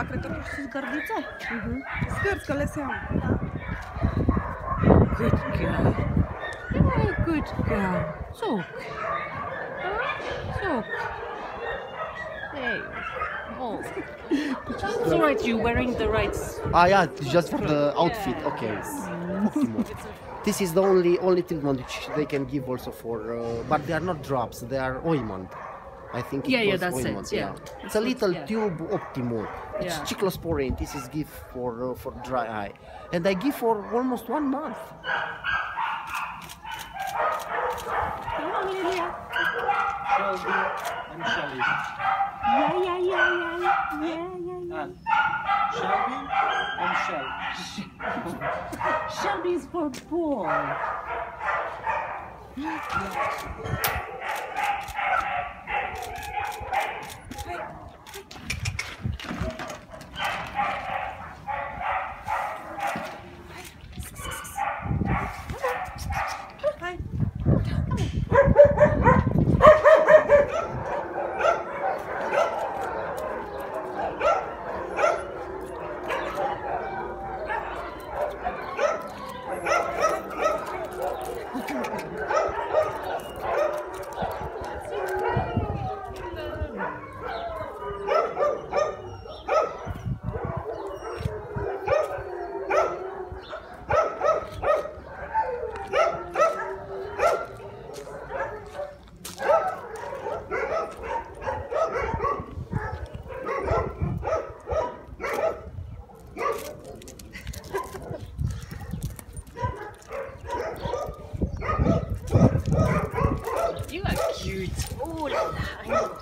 ăla, cred că tu știi gărdiță? Scârți, că le seamă. Good girl. You're a good girl. Talk. Talk. There you go. Oh. It's alright, you're wearing the right... Ah, yeah, just for the outfit. Okay. Optimum. This is the only treatment which they can give also for, but they are not drops. They are ointment. I think. Yeah, was that's ointment, it. Yeah. It's a little yeah. tube Optimum. It's Yeah. cyclosporine. This is give for dry eye, and I give for almost 1 month. Come on, Lillya. Shelby and Shelley. Yeah. Shelby and Shell. Shelby's for boy. You are cute. Oh la la.